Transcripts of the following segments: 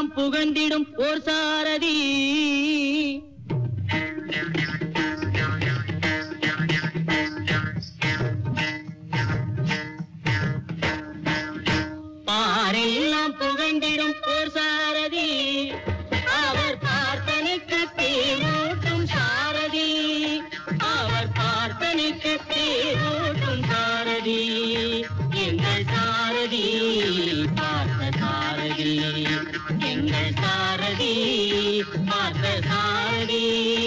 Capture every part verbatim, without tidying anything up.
பாரெல்லாம் புகழ்ந்திடும் ஓர் சாரதி. பாரெல்லாம் புகழ்ந்திடும் ஓர் சாரதி, அவர் பார்த்தனுக்கு தேரோட்டும் சாரதி, அவர் பார்த்தனுக்கு தேரோட்டும் சாரதி, எங்கள் சாரதி பார்த்த சாரதி, எங்கள் சாரதி பார்த்த சாரதி.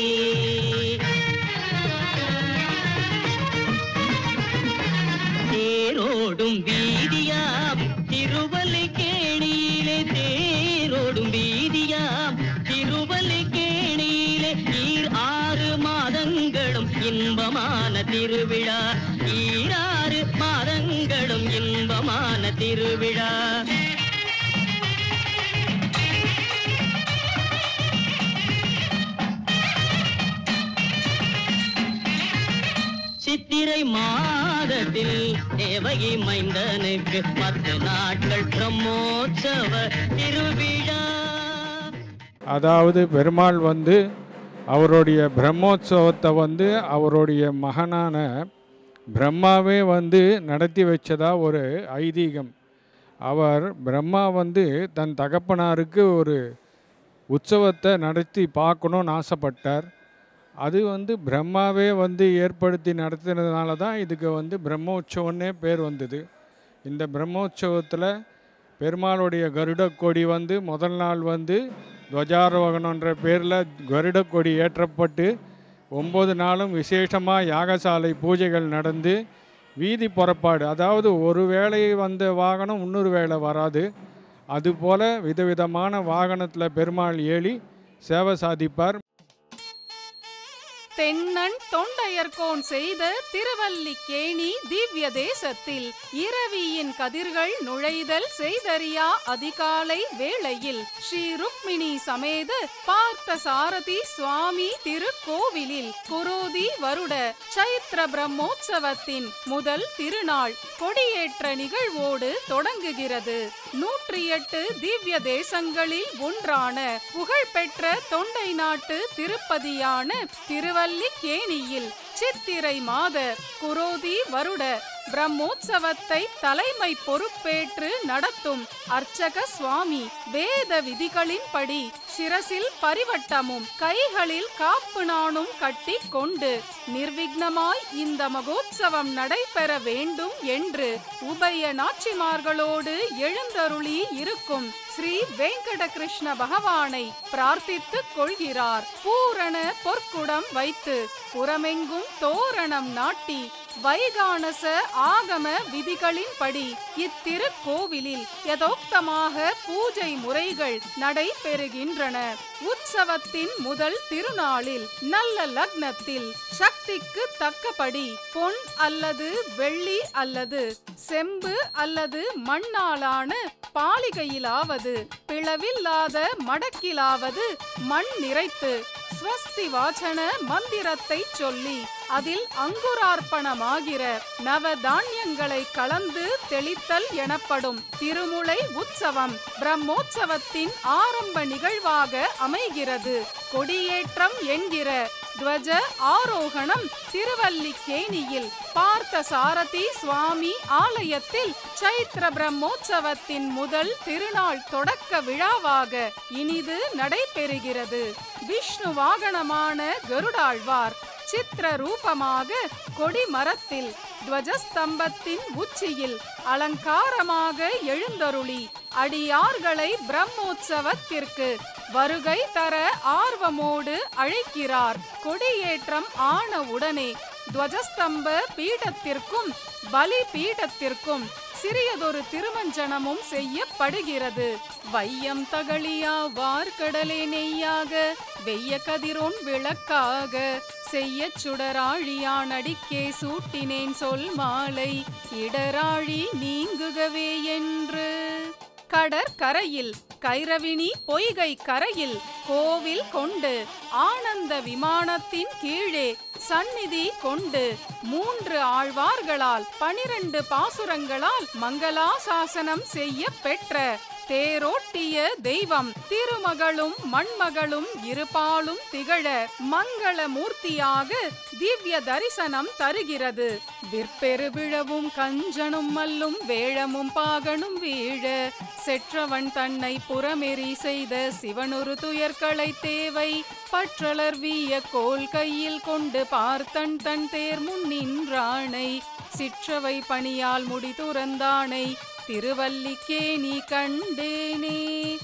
தேரோடும் வீதியாம் திருவல்லிக்கேணியிலே, தேரோடும் வீதியாம் திருவல்லிக்கேணியிலே, ஈர் ஆறு மாதங்களும் இன்பமான திருவிழா, ஈராறு மாதங்களும் இன்பமான திருவிழா. சித்திரை மாதத்தில் தேவகி மைந்தனுக்கு பத்து நாட்கள் பிரம்மோற்சவ திருவிழா. அதாவது பெருமாள் வந்து அவருடைய பிரம்மோற்சவத்தை வந்து அவருடைய மகனான பிரம்மாவே வந்து நடத்தி வச்சதா ஒரு ஐதீகம். அவர் பிரம்மா வந்து தன் தகப்பனாருக்கு ஒரு உற்சவத்தை நடத்தி பார்க்கணுன்னு ஆசைப்பட்டார். அது வந்து பிரம்மாவே வந்து ஏற்படுத்தி நடத்துனதுனால தான் இதுக்கு வந்து பிரம்மோற்சவன்னே பேர் வந்தது. இந்த பிரம்மோற்சவத்தில் பெருமாளுடைய கருடக்கொடி வந்து முதல் நாள் வந்து துவஜாரோகணன்ற பேரில் கருடக்கொடி ஏற்றப்பட்டு ஒம்பது நாளும் விசேஷமாக யாகசாலை பூஜைகள் நடந்து வீதி புறப்பாடு, அதாவது ஒரு வேளை வந்த வாகனம் இன்னொரு வேளை வராது, அதுபோல் விதவிதமான வாகனத்தில் பெருமாள் ஏறி சேவை சாதிப்பார். தென்னன் தொண்டையர்கோன் செய்த திருவல்லிக்கேணி திவ்ய தேசத்தில் இரவியின் கதிர்கள் நுழைதல் செய்தறியா அதிகாலை வேளையில் ஸ்ரீ ருக்மிணி சமேத பார்த்த சாரதி சுவாமி திருக்கோவிலில் குரோதி வருட சைத்ர பிரம்மோற்சவத்தின் முதல் திருநாள் கொடியேற்ற நிகழ்வோடு தொடங்குகிறது. நூற்றி எட்டு திவ்ய தேசங்களில் ஒன்றான புகழ்பெற்ற தொண்டை நாட்டு திருப்பதியான திருவல்லிக்கேணியில் சித்திரை மாத குரோதி வருட பிரம்மோற்சவத்தை தலைமை பொறுப்பேற்று நடத்தும் அர்ச்சக சுவாமி வேத விதிகளின்படி சிரசில் பரிவட்டமும் கைகளில் காப்பு நாணும் கட்டி கொண்டு நிர்விக்னமாய் இந்த மகோத்சவம் நடைபெற வேண்டும் என்று உபய நாச்சிமார்களோடு எழுந்தருளி இருக்கும் ஸ்ரீ வெங்கட கிருஷ்ண பகவானை பிரார்த்தித்துக் கொள்கிறார். பூரண பொற்குடம் வைத்து புறமெங்கும் தோரணம் நாட்டி வைகானச ஆகம விதிகளின்படி இத்திருக்கோவிலில் யதோக்தமாக பூஜை முறைகள் நடைபெறுகின்றன. உற்சவத்தின் முதல் திருநாளில் நல்ல லக்னத்தில் சக்திக்கு தக்கபடி பொன் அல்லது வெள்ளி அல்லது செம்பு அல்லது மண்ணாலான பாலிகையிலாவது பிளவில்லாத மடக்கிலாவது மண் நிறைத்து ஸ்வஸ்தி வாசன மந்திரத்தை சொல்லி அதில் அங்குரார்ப்பணமாகிற நவ தானியங்களை கலந்து தெளித்தல் எனப்படும் திருமுலை உற்சவம் பிரம்மோற்சவத்தின் ஆரம்ப நிகழ்வாக அமைகிறது. கொடியேற்றம் என்கிற துவஜ ஆரோகணம் திருவல்லிக்கேணியில் பார்த்த சாரதி சுவாமி ஆலயத்தில் சைத்ர பிரம்மோற்சவத்தின் முதல் திருநாள் தொடக்க விழாவாக இனிது நடைபெறுகிறது. விஷ்ணு வாகனமான கருடாழ்வார் சித்திர ரூபமாக கொடி மரத்தில் துவஜஸ்தம்பத்தின் உச்சியில் அலங்காரமாக எழுந்தருளி அடியார்களை பிரம்மோற்சவத்திற்கு வருகை தர ஆர்வமோடு அழைக்கிறார். கொடியேற்றம் ஆன உடனே துவஜஸ்தம்ப பீடத்திற்கும் பலி பீடத்திற்கும் சிறியதொரு திருமஞ்சனமும் செய்யப்படுகிறது. வையம் தகளியா வார்கடலே நெய்யாக வெய்ய கதிரோன் விளக்காக செய்ய சுடராழியான் அடிக்கே சூட்டினேன் சொல் மாலை இடராழி நீங்குகவே என்று கடற்கரையில் கைரவினி பொய்கை கரையில் கோவில் கொண்டு ஆனந்த விமானத்தின் கீழே சந்நிதி கொண்டு மூன்று ஆழ்வார்களால் பனிரண்டு பாசுரங்களால் மங்களாசாசனம் செய்ய பெற்ற தேரோட்டிய தெய்வம் திருமகளும் மண்மகளும் இருபாலும் திகழ மங்கள மூர்த்தியாக திவ்ய தரிசனம் தருகிறது. விற்பெரு விழவும் கஞ்சனும் மல்லும் வேழமும் பாகனும் வீழ செற்றவன் தன்னை புறமெறி செய்த சிவனொரு துயர்களை தேவை பற்றலர் வீய கோல் கையில் கொண்டு பார்த்தன் தன் தேர் முன் நின்றானை சிற்றவை பணியால் முடி துறந்தானை திருவல்லிக்கேணி கண்டேனே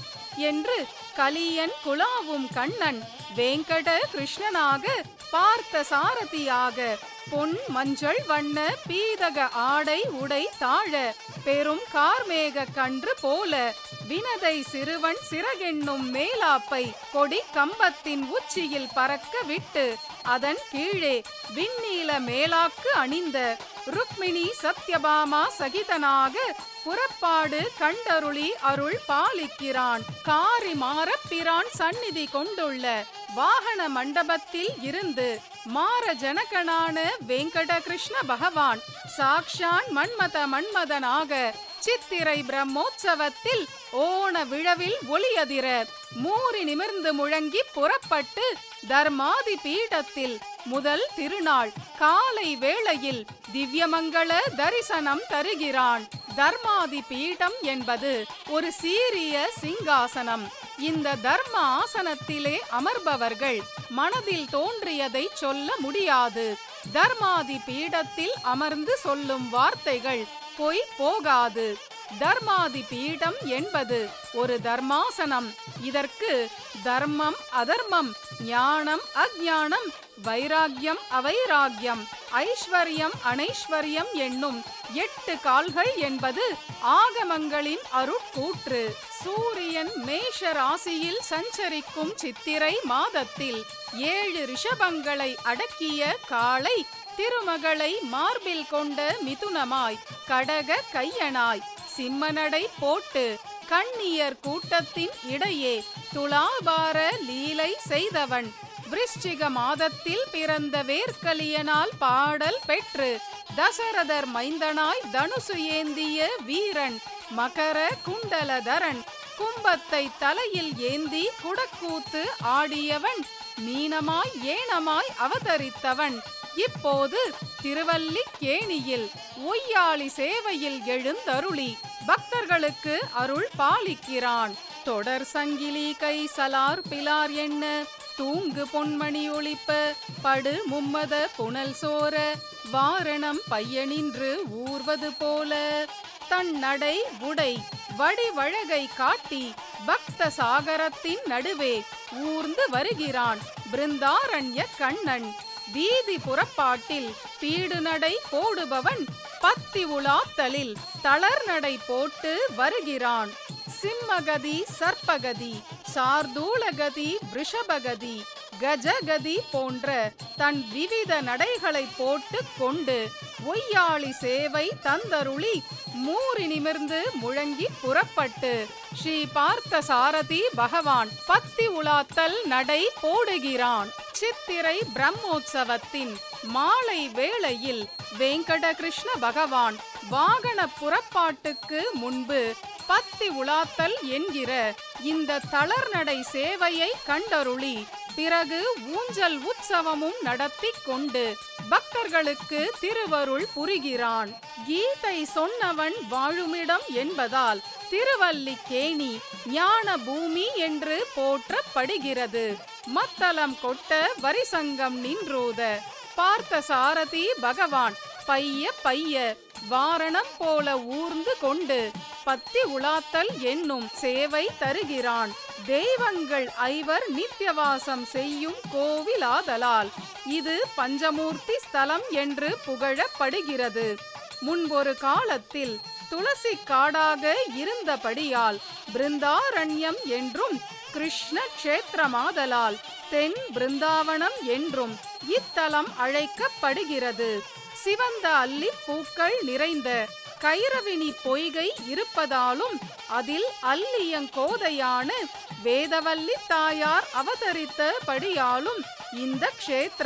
என்று கலியன் குலாவும் கண்ணன் வேங்கட கிருஷ்ணனாக பார்த்த சாரதியாக பொன் மஞ்சள் வண்ண பீதக ஆடை உடை தாழ பெரும் கார்மேக கன்று போல வினதை சிறுவன் சிறகென்னும் மேலாப்பை கொடி கம்பத்தின் உச்சியில் பறக்க விட்டு அதன் கீழே விண்ணீல மேலாக்கு அணிந்த ருக்மிணி சத்யபாமா சகிதனாக புறப்பாடு கண்டருளி அருள் பாலிக்கிறான். காரி மாறப்பிரான் சந்நிதி கொண்டுள்ள வாகன மண்டபத்தில் இருந்து மார ஜனகனான வெங்கட கிருஷ்ண பகவான் சாக்ஷான் மன்மத மன்மதனாக சித்திரை பிரம்மோற்சவத்தில் ஓண விழவில் ஒளியதிர மூறி நிமிர்ந்து முழங்கி புறப்பட்டு தர்மாதி பீடத்தில் முதல் திருநாள் காலை வேளையில் திவ்யமங்கள தரிசனம் தருகிறான். தர்மாதி பீடம் என்பது ஒரு சீரிய சிங்காசனம். இந்த தர்ம ஆசனத்திலே அமர்பவர்கள் மனதில் தோன்றியதை சொல்ல முடியாது. தர்மாதி பீடத்தில் அமர்ந்து சொல்லும் வார்த்தைகள் பொய் போகாது. தர்மாதி பீடம் என்பது ஒரு தர்மாசனம். இதற்கு தர்மம் அதர்மம், ஞானம் அஞ்ஞானம், வைராக்கியம் அவைராக்கியம், ஐஸ்வர்யம் அனைஸ்வர்யம் என்னும் எட்டு கால்கள் என்பது ஆகமங்களின் அருட்கூற்று. சூரியன் மேஷ ராசியில் சஞ்சரிக்கும் சித்திரை மாதத்தில் ஏழு ரிஷபங்களை அடக்கிய காளை திருமகளை மார்பில் கொண்ட மிதுனமாய் கடக கையனாய் சிம்மனடை போட்டு கண்ணியர் கூட்டத்தின் இடையே துலாபார லீலை செய்தவன் விருச்சிக மாதத்தில் பிறந்த வேர்க்கலியனால் பாடல் பெற்று தசரதர் மைந்தனாய் தனுசு ஏந்திய வீரன் மகர குண்டலதரன் கும்பத்தை தலையில் ஏந்தி குடக்கூத்து ஆடியவன் மீனமாய் ஏனமாய் அவதரித்தவன் இப்போது திருவல்லிக்கேணியில் ஒய்யாளி சேவையில் எழுந்தருளி பக்தர்களுக்கு அருள் பாலிக்கிறான். தொடர் சங்கிலி கை சலார் பிலார் என்ன தூங்கு பொன்மணி ஒளிப்ப படு மும்மத புனல் சோர வாரணம் பையனின்று ஊர்வது போல தன் நடை உடை வடிவழகை காட்டி பக்த சாகரத்தின் நடுவே ஊர்ந்து வருகிறான் பிருந்தாரண்ய கண்ணன். வீதி புறப்பாட்டில் பீடு நடை போடுபவன் பத்தி உலாத்தலில் தளர் நடை போட்டு வருகிறான். சிம்மகதி சர்ப்பகதி சார்தூலகதி ரிஷபகதி கஜகதி போன்ற தன் விவித நடைகளை போட்டு கொண்டு ஒய்யாளி சேவை தந்தருளி மூறி நிமிர்ந்து முழங்கி புறப்பட்டு ஸ்ரீ பார்த்த சாரதி பகவான் பத்தி உலாத்தல் நடை போடுகிறான். சித்திரை பிரம்மோற்சவத்தின் மாலை வேளையில் வெங்கட கிருஷ்ண பகவான் வாகன புறப்பாட்டுக்கு முன்பு பத்தி உலாத்தல் என்கிற இந்த தளர்நடை சேவையை கண்டருளி பிறகு ஊஞ்சல் உற்சவமும் நடத்தி கொண்டு பக்தர்களுக்கு திருவருள் புரிகிறான். கீதை சொன்னவன் வாழுமிடம் என்பதால் திருவல்லிக்கேணி ஞான பூமி என்று போற்றப்படுகிறது. மத்தளம் கொட்ட வரிசங்கம் நின்றோத பார்த்த சாரதி பகவான் பைய பைய வாரணம் போல ஊர்ந்து கொண்டு பத்தி உலாத்தல் என்னும் சேவை தருகிறான். தெய்வங்கள் ஐவர் நித்தியவாசம் செய்யும் கோவிலாதலால் இது பஞ்சமூர்த்தி ஸ்தலம் என்று புகழப்படுகிறது. முன்பொரு காலத்தில் துளசி காடாக இருந்தபடியால் பிருந்தாரண்யம் என்றும் கிருஷ்ண க்ஷேத்திரமாதலால் தென் பிருந்தாவனம் என்றும் இத்தலம் அழைக்கப்படுகிறது. சிவந்த அல்லி பூக்கள் நிறைந்த கைரவினி பொய்கை இருப்பதாலும் அதில் அல்லியங்கோதையான வேதவல்லி தாயார் அவதரித்த படியாலும் இந்த க்ஷேத்திரம்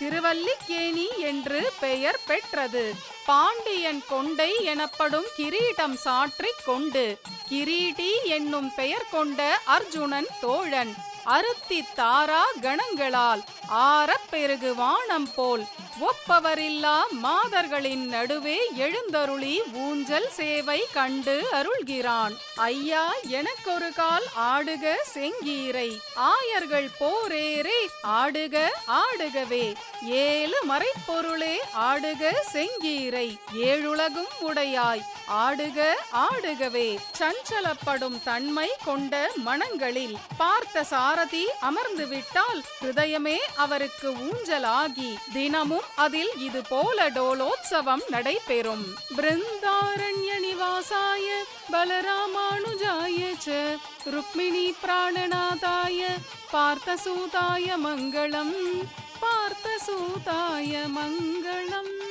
திருவல்லிக்கேணி என்று பெயர் பெற்றது. பாண்டியன் கொண்டை எனப்படும் கிரீடம் சாற்றிக் கொண்டு கிரீடி என்னும் பெயர் கொண்ட அர்ஜுனன் தோழன் அருத்தி தாரா கணங்களால் ஆரப் பெருகு வானம் போல் ஒப்பவரில்லா மாதர்களின் நடுவே எழுந்தருளி ஊஞ்சல் சேவை கண்டு அருள்கிறான். ஐயா எனக்கொரு கால் ஆடுக செங்கீரை, ஆயர்கள் போரேரே ஆடுக ஆடுகவே, ஏழு மறைப்பொருளே ஆடுக செங்கீரை, ஏழுலகும் உடையாய் ஆடுக ஆடுகவே. சஞ்சலப்படும் தன்மை கொண்ட மனங்களில் பார்த்த சாரதி அமர்ந்து விட்டால் ஹிருதயமே அவருக்கு ஊஞ்சலாகி தினமும் அதில் இது போல டோலோத்சவம் நடைபெறும். பிருந்தாரண்ய நிவாசாய பலராமானுஜாய ச ருக்மிணி பிராணநாதாய பார்த்தசூதாய மங்களம், பார்த்தசூதாய மங்களம்.